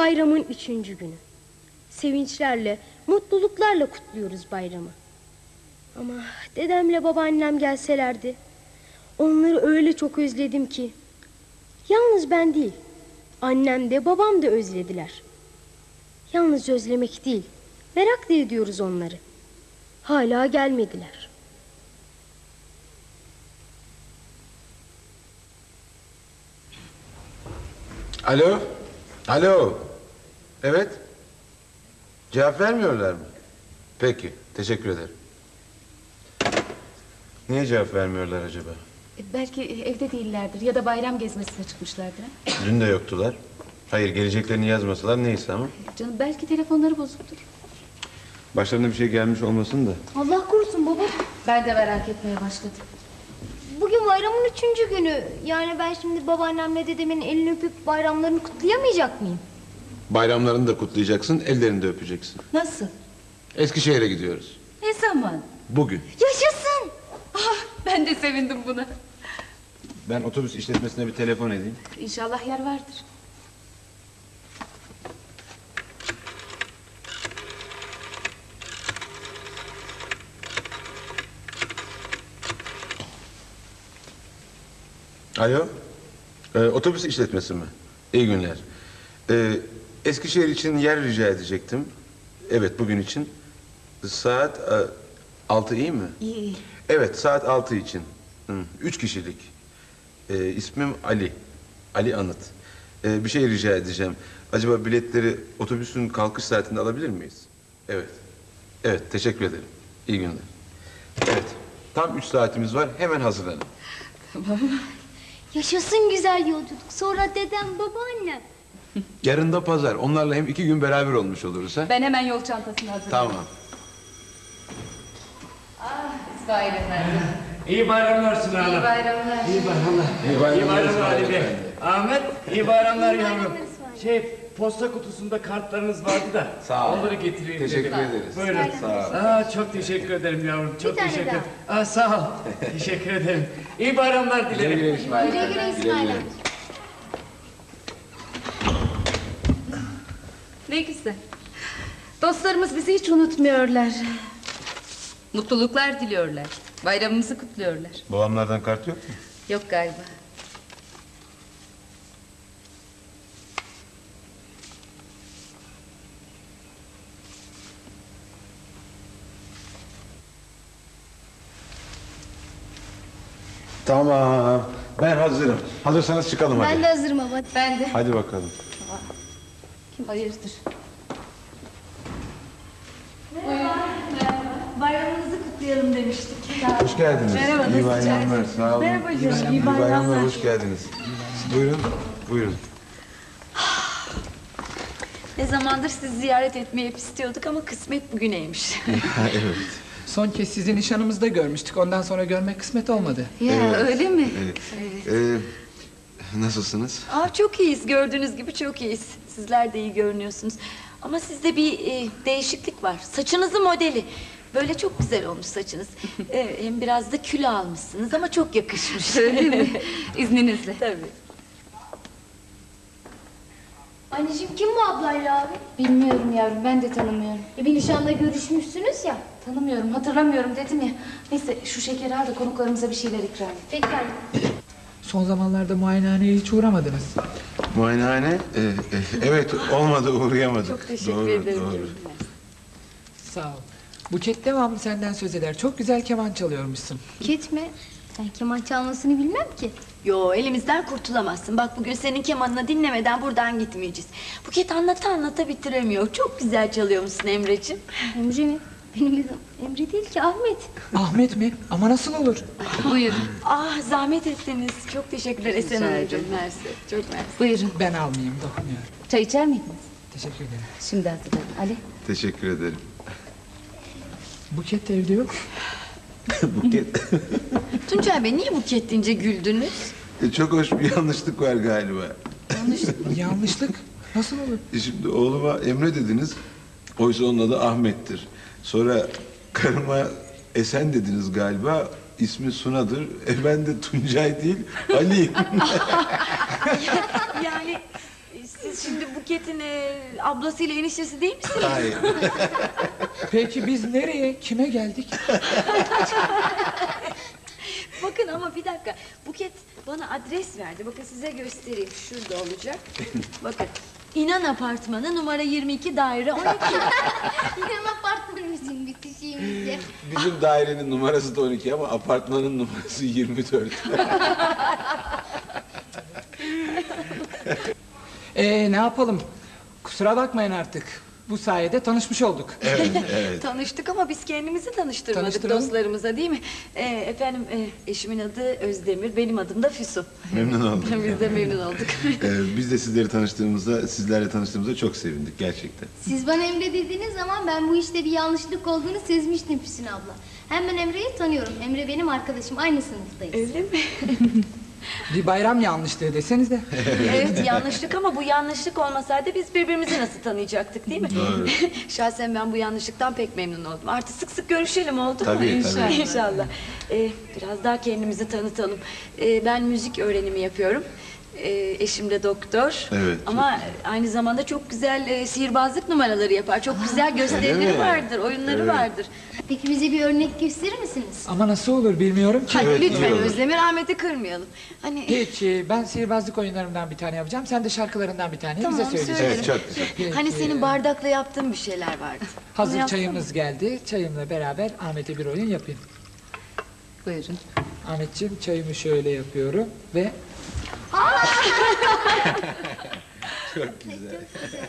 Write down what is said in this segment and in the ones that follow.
bayramın 3. günü. Sevinçlerle, mutluluklarla kutluyoruz bayramı. Ama dedemle babaannem gelselerdi, onları öyle çok özledim ki. Yalnız ben değil, annem de babam da özlediler. Yalnız özlemek değil, merak da ediyoruz onları. Hala gelmediler. Alo? Alo? Evet? Cevap vermiyorlar mı? Peki, teşekkür ederim. Niye cevap vermiyorlar acaba? Belki evde değillerdir ya da bayram gezmesine çıkmışlardır. Dün de yoktular. Hayır, geleceklerini yazmasalar neyse ama. Canım belki telefonları bozuktur. Başlarına bir şey gelmiş olmasın da. Allah korusun baba. Ben de merak etmeye başladım. Bugün bayramın 3. günü. Yani ben şimdi babaannemle dedemin elini öpüp bayramlarını kutlayamayacak mıyım? Bayramlarını da kutlayacaksın, ellerini de öpeceksin. Nasıl? Eskişehir'e gidiyoruz. Ne zaman? Bugün. Yaşasın! Ah, ben de sevindim buna. Ben otobüs işletmesine bir telefon edeyim. İnşallah yer vardır. Alo? Otobüs işletmesi mi? İyi günler. Eskişehir için yer rica edecektim. Evet, bugün için. Saat 6 iyi mi? İyi. Evet, saat 6 için. 3 kişilik. İsmim Ali. Ali Anıt. Bir şey rica edeceğim. Acaba biletleri otobüsün kalkış saatinde alabilir miyiz? Evet. Evet, teşekkür ederim. İyi günler. Evet, tam 3 saatimiz var. Hemen hazırlanın. Tamam. Yaşasın güzel yolculuk. Sonra dedem, babaannem. Yarın da pazar. Onlarla hem 2 gün beraber olmuş oluruz ha? Ben hemen yol çantasını hazırlayayım. Tamam. İsmail Efendi. İyi bayramlar Suna Hanım. İyi bayramlar. İyi bayramlar. İyi bayramlar Ali Bey. Ahmet, iyi bayramlar yavrum. Posta kutusunda kartlarınız vardı da. Sağ ol. Onları getireyim Teşekkür dedim. ederiz. Buyurun. Sağ ol. Çok teşekkür ederim yavrum. Çok tane teşekkür daha. ederim. Sağ ol. Teşekkür ederim. İyi bayramlar dilerim. Güle güle İsmail. Güle güle İsmail amca. Ne güzel. Dostlarımız bizi hiç unutmuyorlar. Mutluluklar diliyorlar. Bayramımızı kutluyorlar. Babamlardan kart yok mu? Yok galiba. Tamam. Ben hazırım. Hazırsanız çıkalım hadi. Ben de hazırım baba. Ben de. Hadi bakalım. Hayırdır? Bayramınızı kutlayalım demiştik. Hoş geldiniz. Merhaba, İyi nasılsınız? bayramlar. Sağ olun. Merhaba canım, iyi İyi bayramlar. bayramlar. Hoş geldiniz. Buyurun. Buyurun. Ne zamandır sizi ziyaret etmeyi hep istiyorduk ama kısmet bugüneymiş. Evet. Son kez sizi nişanımızda görmüştük. Ondan sonra görmek kısmet olmadı. Ya öyle mi? Nasılsınız? Çok iyiyiz, gördüğünüz gibi çok iyiyiz. Sizler de iyi görünüyorsunuz. Ama sizde bir değişiklik var. Saçınızın modeli. Böyle çok güzel olmuş saçınız. Hem biraz da kilo almışsınız ama çok yakışmış. Öyle mi? İzninizle. Tabii. Anneciğim kim bu ablayla abi? Bilmiyorum yavrum, ben de tanımıyorum. Bir nişanda görüşmüşsünüz ya. Tanımıyorum, hatırlamıyorum dedim ya. Neyse şu şekeri al da konuklarımıza bir şeyler ikram et. Peki anne. Son zamanlarda muayenehaneye hiç uğramadınız. Muayenehane? Evet, olmadı, uğrayamadık. Çok teşekkür Doğru, ederim. Doğru. Sağ ol. Buket devamlı senden söz eder. Çok güzel keman çalıyormuşsun. Buket mi? Ben keman çalmasını bilmem ki. Yo, elimizden kurtulamazsın. Bak bugün senin kemanını dinlemeden buradan gitmeyeceğiz. Buket anlata anlata bitiremiyor. Çok güzel çalıyormuşsun Emreciğim. Emre mi? Benim adım Emre değil ki Ahmet. Ahmet mi? Ama nasıl olur? Buyurun. Zahmet ettiniz. Çok teşekkürler Esen Hanımcığım. Mersi. Çok mersi. Buyurun. Ben almayayım, dokunmuyorum. Çay içer miydiniz? Teşekkür ederim. Şimdi hazırladım. Ali. Teşekkür ederim. Buket de evde yok. Buket. Tuncay Bey niye Buket deyince güldünüz? Çok hoş bir yanlışlık var galiba. Yanlışlık. Nasıl olur? Şimdi oğluma Emre dediniz. Oysa onun adı Ahmet'tir. Sonra karıma Esen dediniz galiba. İsmi Suna'dır. Ben de Tuncay değil, Ali. Yani Siz şimdi Buket'in ablasıyla eniştesi değil misiniz? Hayır. Peki biz nereye, kime geldik? Bakın ama bir dakika. Buket bana adres verdi. Bakın size göstereyim. Şurada olacak. Bakın. İnan Apartmanı numara 22 daire 12. İnan apartmanımızın bitişiğimizde. Bizim dairenin numarası da 12 ama apartmanın numarası 24. Ne yapalım? Kusura bakmayın artık. Bu sayede tanışmış olduk. Tanıştık ama biz kendimizi tanıştırmadık Tanıştıralım. dostlarımıza değil mi? Efendim eşimin adı Özdemir, benim adım da Füsun. Memnun oldum. Biz de memnun olduk. Biz de sizlerle tanıştığımızda çok sevindik gerçekten. Siz bana Emre dediğiniz zaman ben bu işte bir yanlışlık olduğunu sezmiştim Füsun abla. Hem ben Emre'yi tanıyorum. Emre benim arkadaşım. Aynı sınıftayız. Öyle mi? Bir bayram yanlışlığı deseniz de. Evet yanlışlık ama bu yanlışlık olmasaydı biz birbirimizi nasıl tanıyacaktık değil mi? Doğru. Şahsen ben bu yanlışlıktan pek memnun oldum. Artık sık sık görüşelim oldu mu? Tabii, İnşallah. tabii. İnşallah. Biraz daha kendimizi tanıtalım. Ben müzik öğrenimi yapıyorum. Eşim de doktor. Evet, Ama aynı zamanda çok güzel sihirbazlık numaraları yapar. Çok güzel Öyle gösterileri mi? vardır, oyunları Evet. vardır. Peki bize bir örnek gösterir misiniz? Ama nasıl olur bilmiyorum ki. Hadi Evet, iyi lütfen olur. Özdemir Ahmet'i kırmayalım. Hani Hiç, ben sihirbazlık oyunlarımdan bir tane yapacağım. Sen de şarkılarından bir tane Tamam, bize söyleyeceksin. söyle. Evet çok güzel. Peki, hani senin bardakla yaptığın bir şeyler vardı. Onu Hazır yapsana. çayımız geldi. Çayımla beraber Ahmet'e bir oyun yapayım. Buyurun. Ahmetciğim çayımı şöyle yapıyorum ve Çok güzel.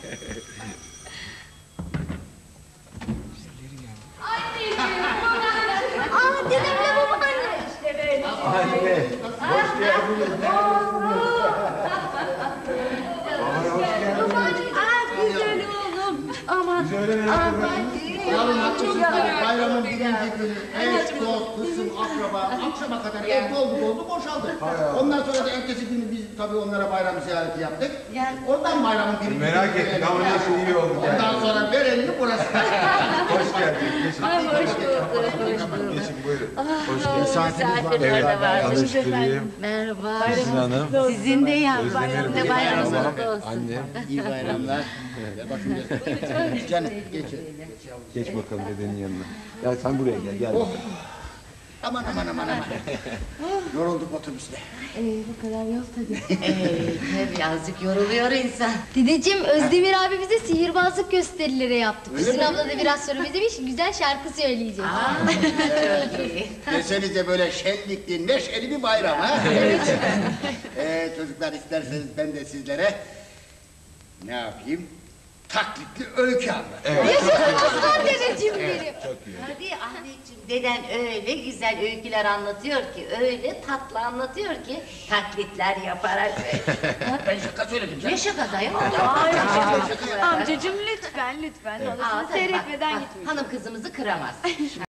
Aa dedemle babaanne. Anne, hoş geldiniz. Güzel oğlum. Aman. Bayramın birinci günü eş, dost, kısım, akraba akşama kadar ev doldu boşaldı. Ondan sonra da ertesi günü biz tabii onlara bayram ziyareti yaptık. Oradan bayramın birinci Merak günü ettik ama neyse iyi oldu Ondan geldi. sonra Berenli burası. Hoş geldiniz. Geçin. Ay hoş bulduk. Geçin buyurun. Hoş Oo, geldiniz. misafirler de var. Tanıştırayım. Merhaba. Sizin hanım. Sizin de ya. Özdemir Bayramınız Bey. kutlu olsun. Annem. İyi bayramlar. Bakın canım geçin. Geç bakalım dedenin yanına. Ya sen buraya gel. Aman. Yorulduk otobüste. Bu kadar yol tabii. Birazcık yoruluyor insan. Dedeciğim Özdemir abi bize sihirbazlık gösterileri yaptı. Füsun abla da biraz sonra bize bir güzel şarkı söyleyecek. Desenize böyle şenlikli, neşeli bir bayram ha. Çocuklar isterseniz ben de sizlere ne yapayım? Taklitli öykü anlatayım. Aslan dedeciğim benim. Hadi Ahmetciğim, deden öyle güzel öyküler anlatıyor ki, öyle tatlı anlatıyor ki taklitler yaparak. Ben şaka söyledim canım. Ne şakada ya? Amcacığım lütfen. Aa, Odasını tabii bak, seyretmeden bak, gitmeyin. hanım kızımızı kıramaz.